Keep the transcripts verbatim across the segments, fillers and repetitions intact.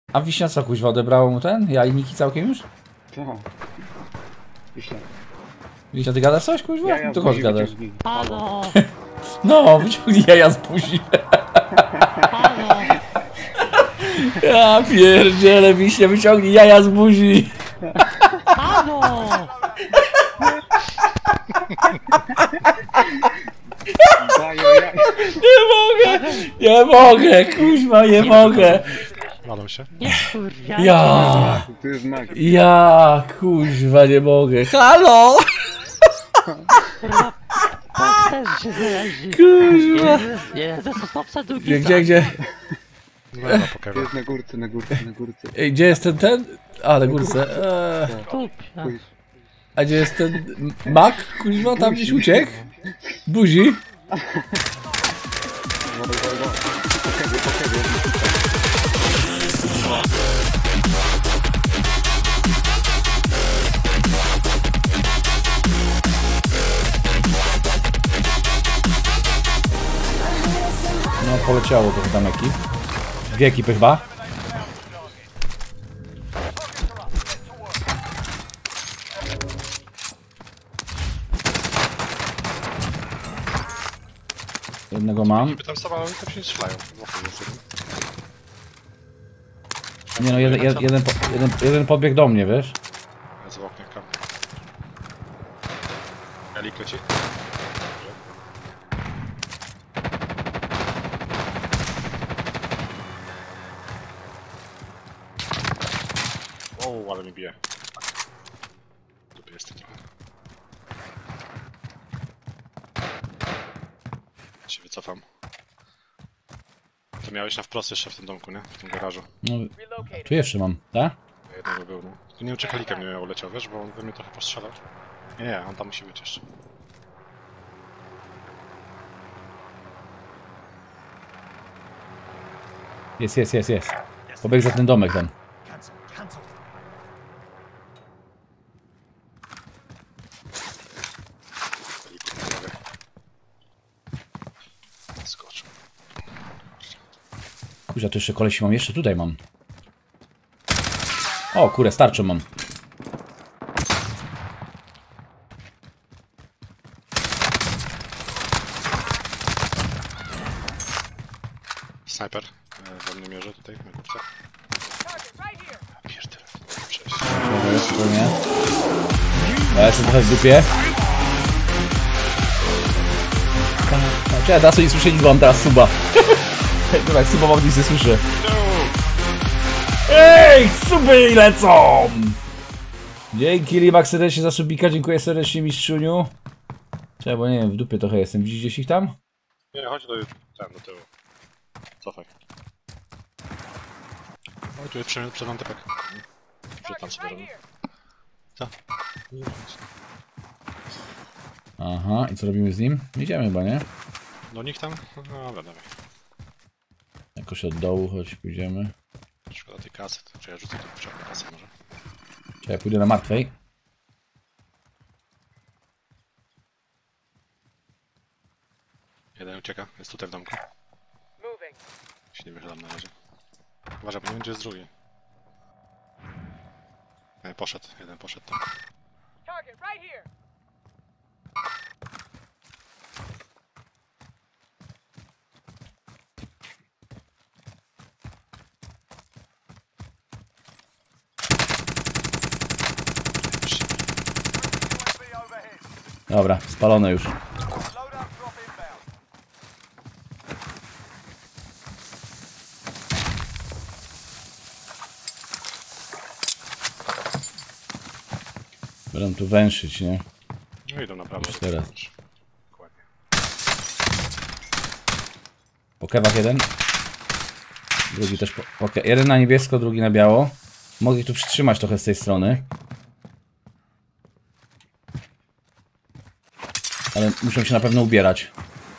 A Wiśnia co, kuźwa, odebrało mu ten? Jajniki całkiem już? Co? Wiśnia. Wiśnia, ty gadasz coś, kuźwa? Ja, ja Tu chodź gadasz. Halo! No, wyciągnij jaja z buzi. Halo! Ja pierdzielę, Wiśnia, wyciągnij jaja z buzi. Halo! Daję, ja... Nie mogę, nie mogę, kuźwa, nie mogę. Walą się. Nie kurwa! Ja, To jest magia. ja, kuźwa, nie mogę. Halo! Kurwa! Tak też się zależy! Kuźwa. Jezus, stop za długi Gdzie, gdzie, gdzie? Dobra, To pokażę. jest na górce, na górce, na górce. Ej, gdzie jest ten, ten? A, na górce. Eee. Tupia. Pójdź. A gdzie jest ten mak? Kuźwa, tam gdzieś uciekł? Buzi? No, no, no. Po kewie, po kewie. No, poleciało to tam ekip. Dwie ekipy chyba. Jednego mam. Niby tam sama, ale tam się nie strzelają. Nie no, jeden, jeden, jeden, po- jeden, jeden podbiegł do mnie, wiesz? Ja z oknie kam. Elik leci. O, ale mi bije. Dupy jest trochę. Ja się wycofam. To miałeś na wprost jeszcze w tym domku, nie? W tym garażu. No, tu jeszcze mam, tak? Jednego był, no. Tylko nie uciekalikiem nie miał leciał, wiesz, bo on we mnie trochę postrzelał. Nie, nie, on tam musi być jeszcze. Jest, jest, jest, jest. Pobiegł za ten domek tam. Skoczył. Kurczę, tu jeszcze kolesi mam, jeszcze tutaj mam. O, kurę, starczą mam. Snajper e, we mnie mierzy tutaj na górce. Pierdolę, przejść. Dobra, jest, to nie. Ja jestem trochę w dupie. Czekaj, teraz nie słyszę nikogo, mam teraz suba. Dobra, jak suba mam, nic nie słyszę. Ej, suby lecą! Dzięki Limak serdecznie za subika, dziękuję serdecznie mistrzuniu. Czekaj, bo nie wiem, w dupie trochę jestem, widzisz gdzieś ich tam? Nie, chodź do, tam, do tyłu. Cofaj. Oj, tu jest przed, przed antypek. Rzucam sobie robię. Co? Aha, i co robimy z nim? Idziemy chyba, nie? Do nich tam? No dobra, dawaj. Jakoś od dołu, choć pójdziemy. Szkoda tej kasy, to czy ja rzucę tu wczoraj kasę może? Czekaj, pójdę na martwej. Jeden ucieka, jest tutaj w domku. Się nie wychylam na razie. Uważaj, bo nie wiem gdzie jest drugi. Nie, poszedł, jeden poszedł tam. Dobra, spalone już. Będą tu węszyć, nie? No idą naprawdę. Już teraz. Dokładnie. Po kewach jeden. Drugi też po... po ke... Jeden na niebiesko, drugi na biało. Mogę ich tu przytrzymać trochę z tej strony. Ale muszę się na pewno ubierać.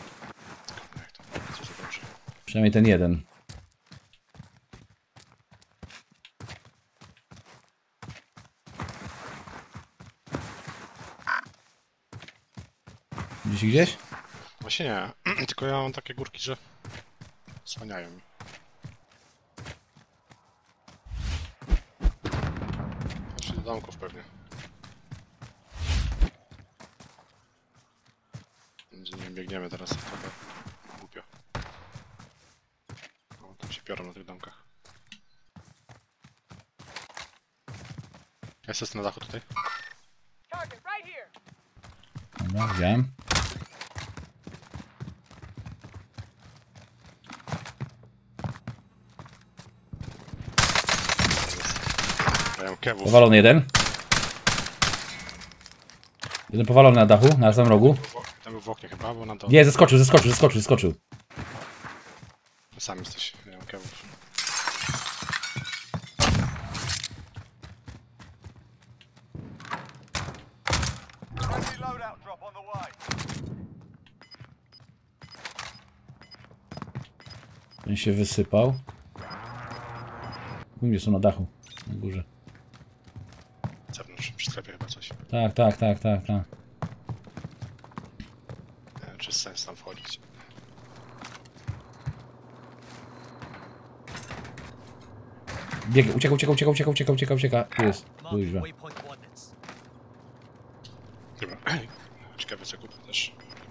Co za dobrze. Przynajmniej ten jeden. Gdzieś gdzieś? Właśnie nie, tylko ja mam takie górki, że słaniają mi. domków pewnie. Nie biegniemy teraz, trochę głupio. O, tam się piorą na tych domkach. Ja jestem na dachu tutaj. Dobra, wziąłem. Ja mam kewów. Powalony jeden. Jeden powalony na dachu, na samym rogu. Tam był w oknie chyba, bo na to... Nie, zeskoczył, zeskoczył, zeskoczył, zeskoczył. Sam jesteś, ja mam kewów. Ten się wysypał. U mnie są na dachu, na górze. Zewnątrz, przy sklepie chyba coś. Tak, tak, tak, tak, tak. Nie wiem, czy jest sens tam wchodzić. Bieg, ucieka, ucieka, ucieka, ucieka, ucieka, ucieka, ucieka. Tu jest, kuźwa. Dobra. Ciekawe co kupię też.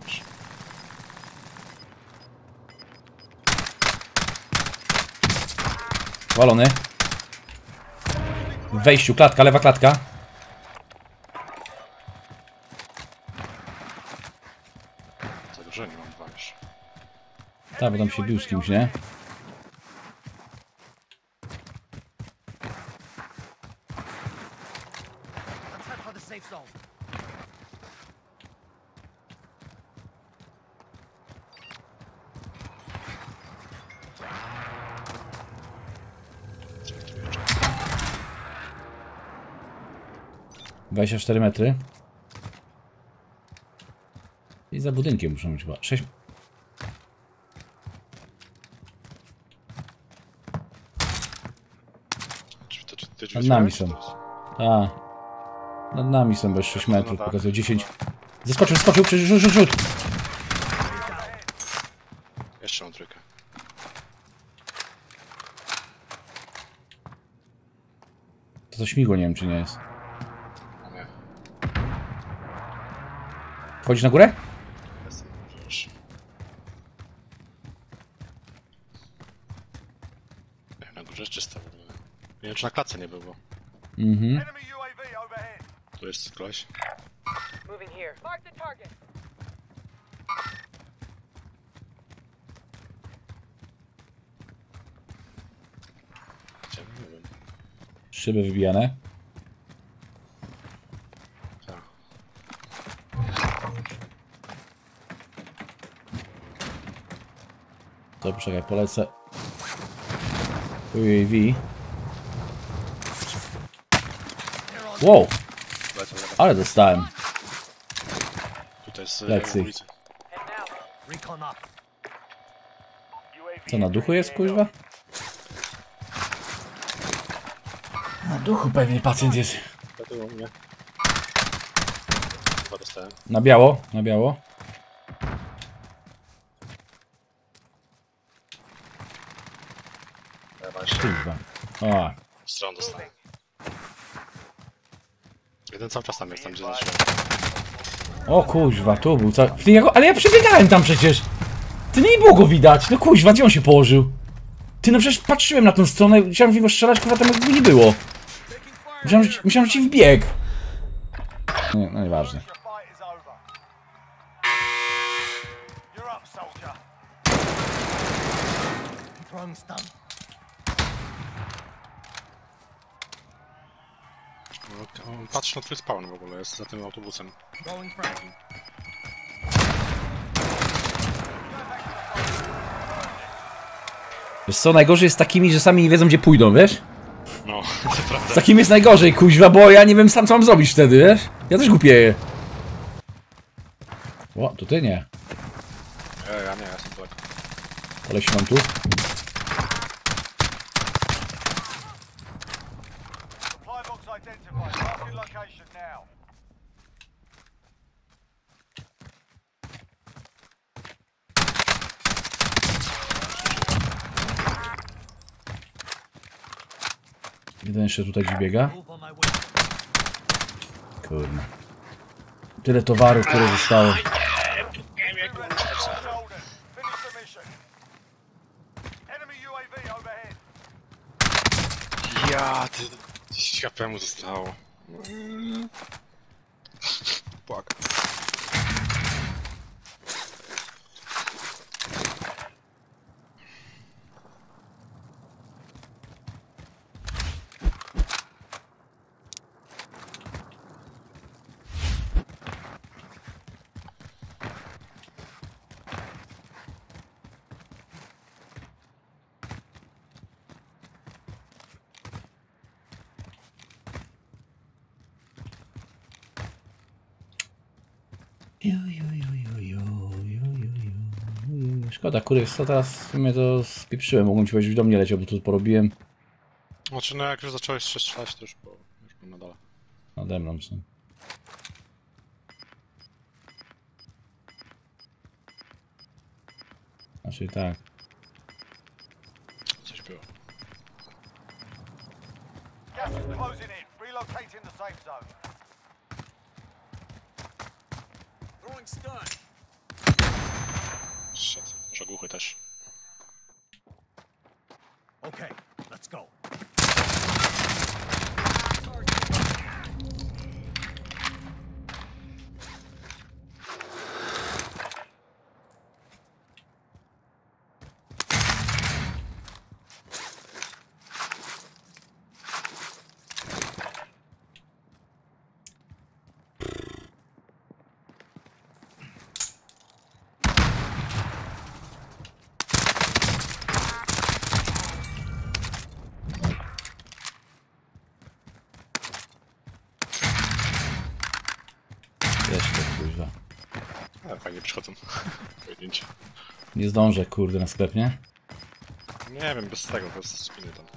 Walony. W wejściu, klatka, lewa klatka. Za dużo nie mam dwa już. Tak, bo tam się bił z kimś, nie? dwadzieścia cztery metry. I za budynkiem muszą być chyba. sześć. Czy to, ty Nad nami są. A. Nad nami są bez sześć metrów, pokazuję dziesięć. Zeskoczył, zeskoczył, rzut, rzut, rzut. Jeszcze mam trójkę. To to śmigło, nie wiem czy nie jest. O nie. Wchodzisz na górę? Jestem, już. Na górze jest czysto w ogóle. Nie wiem czy na klatce nie było. Mhm. Tu jest koleś. Moving here. Mark the target. Gdzie? Nie wiem. Szyby wybijane. Tak. To poczekaj, polecę. U A V. Wow, Lecę, lecę. ale dostałem. Tutaj jest Lecy. e, ulicy. Head now. Co na duchu jest, kuźwa? Na duchu pewnie pacjent jest. Tutaj u mnie. Chyba dostałem. Na biało, na biało. Ja właśnie. Kuźwa. O, Stron dostałem. Jeden cały czas tam jest, tam gdzie zacząłem. o kuźwa, tu był ca... Ty, ja go... Ale ja przebiegałem tam przecież. Ty nie było go widać. No kuźwa, gdzie on się położył? Ty, no przecież patrzyłem na tą stronę, chciałem w niego strzelać, kurwa, tam jakby nie było. Myślałem, że, myślałem, że ci wbiegł. Nie, no nieważne. No, on patrzy na twój spawn w ogóle, jest za tym autobusem. Wiesz co, najgorzej jest z takimi, że sami nie wiedzą gdzie pójdą, wiesz? No, to prawda. Z takim jest najgorzej, kuźwa, bo ja nie wiem sam co mam zrobić wtedy, wiesz? Ja też głupieję. O, to ty nie. Ja, ja nie, ja jestem daleko. Ale się mam tu. Jeden jeszcze tutaj gdzie biega. Kurwa. Tyle towaru, które zostało. Finish the mission. Enemy U A V overhead. Ja, ty... H P mu zostało. Mm. Płak. Szkoda, kurde, co teraz w sumie to spieprzyłem, mogłem ci powiedzieć, do mnie leciał, bo to porobiłem. Znaczy, no jak już zacząłeś strzelać, to już po... już po nadal. Nade mną są. Znaczy tak. Coś było. Gas is closing in. Relocating the safe zone. Throwing stun. Shit. Może głuchy też. Okay, let's go. Jeszcze, kurwa. Ale fajnie przychodzą. Pojedyncie. Nie zdążę, kurde, na sklep, nie? Nie wiem, bez tego, bez spiny tam.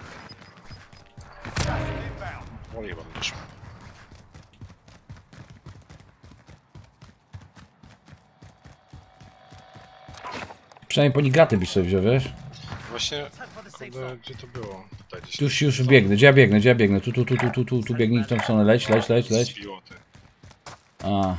Gas is inbound. Oni chyba będziesz. Przynajmniej po nich graty byś sobie wziął, wiesz? Właśnie, kurde, gdzie to było? Tutaj gdzieś. Już, już biegnę, gdzie ja biegnę, gdzie ja biegnę? Tu, tu, tu, tu, tu, tu, tu biegnij w tą stronę, leć, leć, leć, leć. Zbiło, ty. A,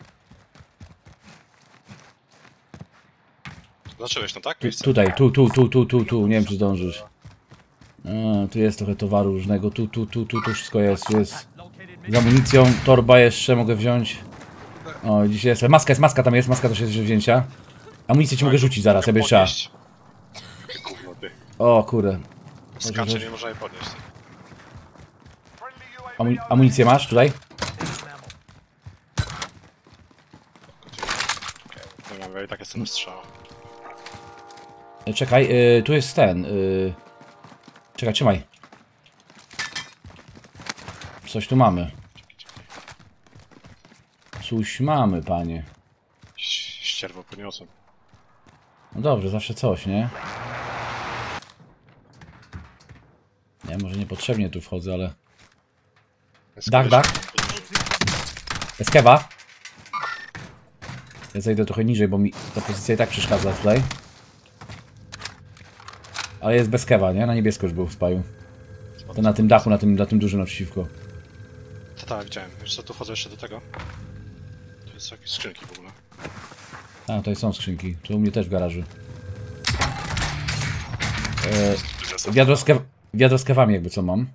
Zacząłeś, no tak? tu, Miejsce? tutaj, tu, tu, tu, tu, tu, tu, nie wiem czy zdążysz. A, tu jest trochę towaru różnego, tu, tu, tu, tu, tu wszystko jest, tu jest. Z amunicją, torba jeszcze mogę wziąć. O, dzisiaj jest, maska jest, maska tam jest, maska też jest do wzięcia. Amunicję ci mogę rzucić zaraz, ja będę trzeba. Podnieść. Jakie gówno, ty. O, kurde. Skacze, nie można jej podnieść. Ty. Friendly U A V Amu overhead. amunicję masz tutaj? Nie mam, ja i tak jestem na strzała. E, Czekaj, y, tu jest ten. Y... Czekaj, trzymaj. Coś tu mamy. Coś mamy, panie. Ś- Ścierwo podniosłem. No dobrze, zawsze coś, nie? Nie, może niepotrzebnie tu wchodzę, ale... Dach, dach. Eskewa. Ja zejdę trochę niżej, bo mi ta pozycja i tak przeszkadza tutaj. Ale jest bez kewa, nie? Na niebiesko już był w spaju. To na tym dachu, na tym, na tym dużym naprzeciwko. To tak, widziałem. Wiesz co, tu wchodzę jeszcze do tego. Tu jest jakieś skrzynki w ogóle. A, tutaj są skrzynki. Tu u mnie też w garażu. E, wiadro, z kew wiadro z kewami jakby co mam.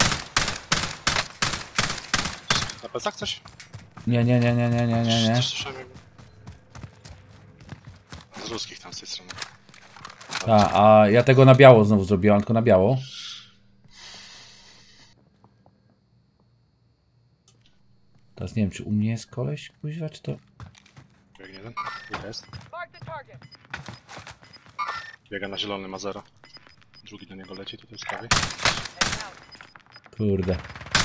Na plecach coś? Nie, nie, nie, nie, nie, nie, nie, nie. Coś słyszałem jakby. Z ruskich tam z tej strony. A, a ja tego na biało znowu zrobiłam, tylko na biało. Teraz nie wiem, czy u mnie jest koleś, kuźwa, czy to... Biegnie jeden. Ile jest? Mark the target. Biega na zielony, ma zero. Drugi do niego leci, tutaj z prawej. Kurde.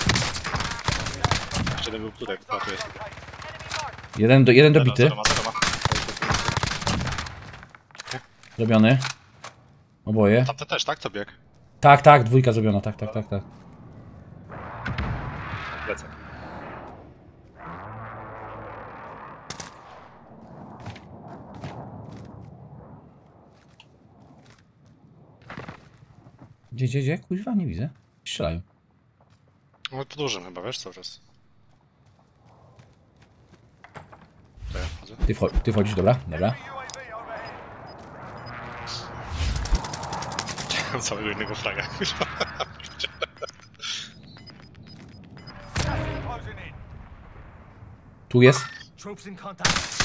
Jeszcze jeden był tutaj, a tu jest. Jeden, do, jeden Zero, dobity, zero ma, zero ma. zrobiony. Oboje. Tamte też, tak? Co bieg? Tak, tak, dwójka zrobiona, tak, tak, tak, tak. Lecę. Gdzie, gdzie, gdzie? Kuźwa, nie widzę. Strzelają. No to dużym chyba, wiesz, cały czas. Ty, wcho ty wchodzisz, dobra, dobra. U A V overhead. Mam całego innego fraga. Gas is closing in. Tu jest. Troops in contact.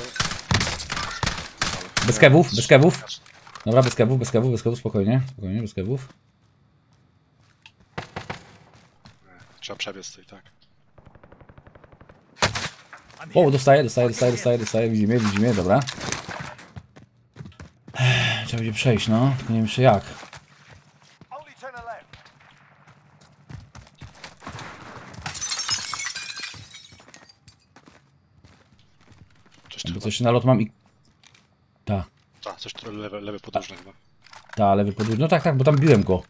Bez kewów, bez kewów. Dobra, bez kewów, bez kewów, bez kewów, spokojnie. Spokojnie, bez kewów. Trzeba przebiec tutaj, tak. O, dostaję, dostaję, dostaję, dostaję, dostaję. Widzimy, widzimy, dobra. Trzeba będzie przejść, no. Tylko nie wiem jeszcze jak. Only ten are left. Coś tu Bo chyba... coś na lot mam i... Ta, Ta, coś tu lewe, lewe podróżne chyba. ta, lewy podróż. No tak, tak, bo tam biłem go.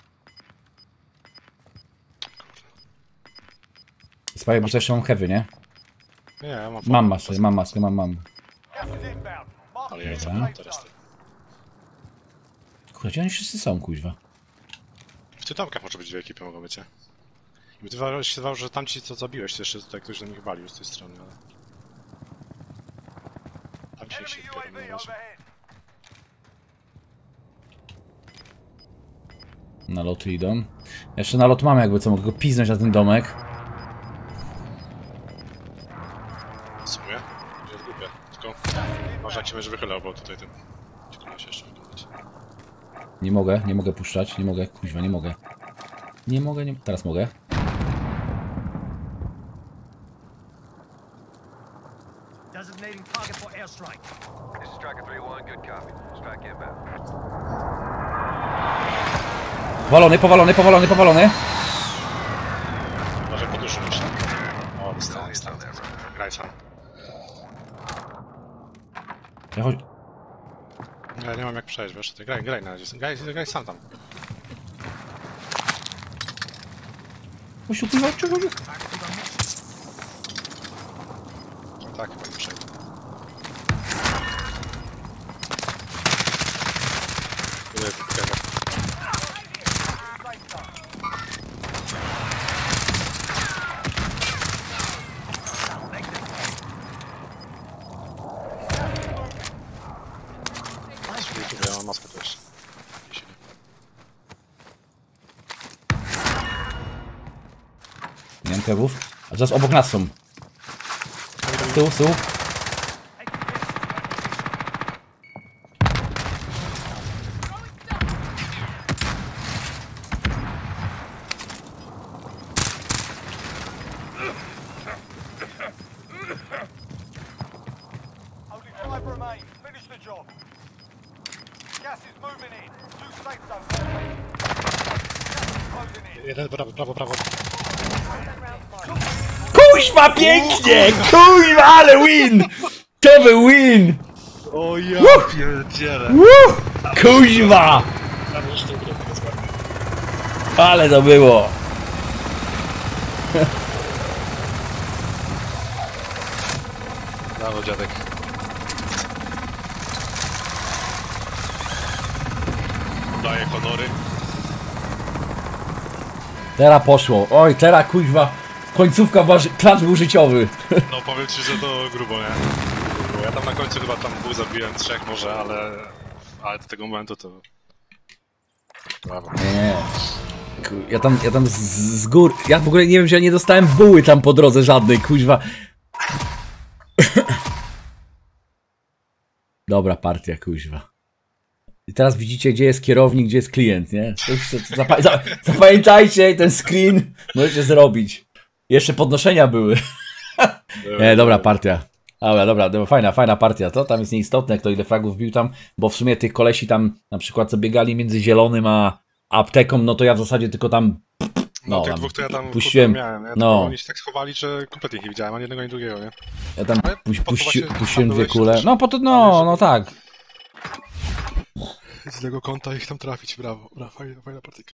Spaję, bo jeszcze mam heavy, nie? Nie, ja mam... Mam maskę, mam maskę, mam, mam. Gas is inbound. Mark Ale the ja safe Dobra. teraz zone. ty. Kurde, gdzie oni wszyscy są, kuźwa? W tych domkach może być dwie ekipy, mogą być, nie? I wydawało się, wydawało, że tamci co zabiłeś, to jeszcze tutaj ktoś do nich walił z tej strony, ale... Tam się się Enemy U A pierdolą, V może. overhead. Na loty idą. Jeszcze na lot mamy jakby co, mogę go piznąć na ten domek. Sumuję? Jest głupie, tylko... Może jak się będziesz wychylał, bo tutaj tym... Ciekawe się jeszcze wyglądać. Nie mogę, nie mogę puszczać, nie mogę, kuźwa, nie mogę. Nie mogę, nie... Teraz mogę. Designating target for airstrike. This is Striker three one, good copy. Strike inbound. Powalony, powalony, powalony, powalony. Może podróż myślę. O, dostałem, dostałem. Graj sam. Ja chodź... Ja nie mam jak przejść, wiesz, ty graj, graj na razie, graj, graj sam tam. Kościół, kuźwa, czy chodzi? Tak, chyba nie przejdę. Ile jest tego? Spróbuj, ja mam maskę też. Nie mam kewów. A teraz obok nas są. Z tyłu, z tyłu. Only five remain. Finish the job. Gas is moving in. Two safe zones remaining. Gas is closing in. Jeden, prawo, prawo, prawo. Kuźwa, pięknie! Kuźwa, ale win! To był win! O ja pierdzielę. Woo! Kuźwa! Ale to było! Brawo, dziadek. Daję honory. Teraz poszło. Oj, teraz kuźwa. Końcówka, była ży- klacz był życiowy. No powiem ci, że to grubo, nie? Grubo. Ja tam na końcu chyba tam dwóch zabiłem, trzech może, ale... Ale do tego momentu to... Brawo. Nie. Ku- Ja tam, ja tam z, z gór. Ja w ogóle nie wiem, że ja nie dostałem buły tam po drodze żadnej, kuźwa. Dobra partia, kuźwa. I teraz widzicie, gdzie jest kierownik, gdzie jest klient, nie? To już, to, to zapa za zapamiętajcie ten screen, możecie zrobić. Jeszcze podnoszenia były. Nie, dobra partia. Dobra, dobra, dobra, fajna, fajna partia. To tam jest nieistotne, kto ile fragów wbił tam, bo w sumie tych kolesi tam, na przykład co biegali między zielonym a apteką, no to ja w zasadzie tylko tam... No, No, tych tam dwóch to ja tam puściłem, kurde, miałem, nie? no. No. Oni się tak schowali, że kompletnie ich nie widziałem, ani jednego, ani drugiego, nie? Ja tam Ale puś, po to puści, właśnie puściłem dwie byłeś kule. też. No po to, Ale no, żeby- no tak. Z tego kąta ich tam trafić, brawo, brawo, fajna, fajna partyka.